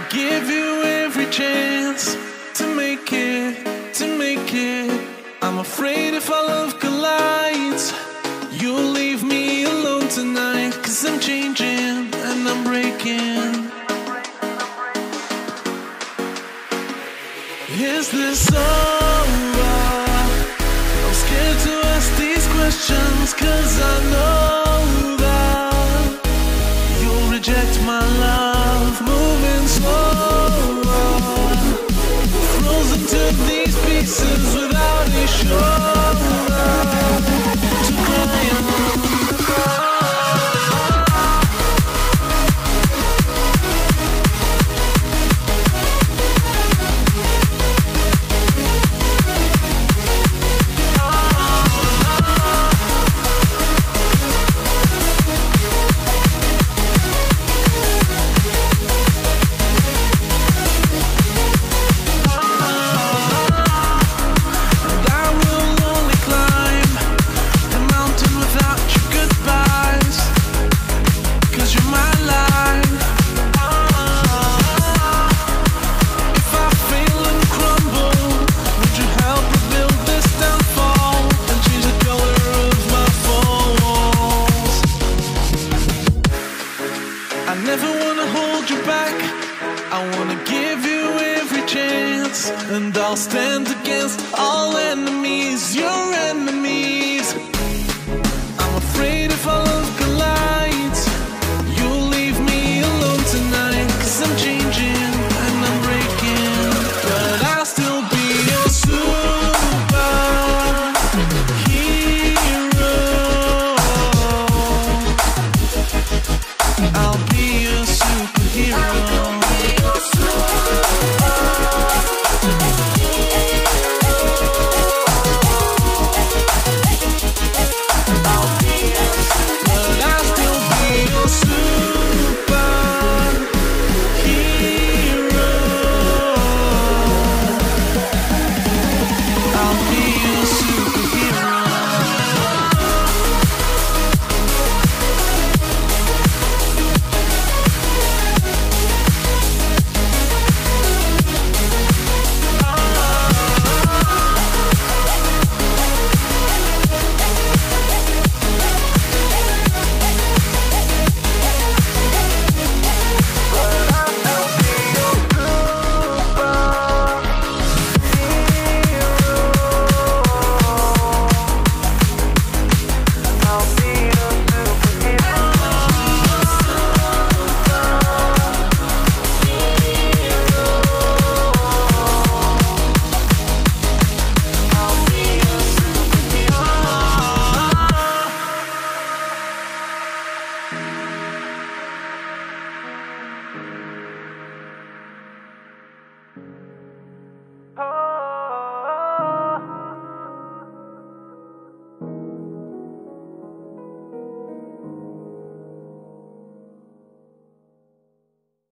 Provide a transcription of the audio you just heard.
give you every chance to make it, to make it. I'm afraid if our love collides, you'll leave me alone tonight. 'Cause I'm changing and I'm breaking. Is this over? I'm scared to ask these questions, 'cause I know that you'll reject my love. Moving slower, frozen to these pieces without a shoulder to cry on. And I'll stand against all enemies, your enemies. I'm afraid if our love collides, you'll leave me alone tonight. 'Cause I'm changing and I'm breaking, but I'll still be your superhero. I'll be your superhero.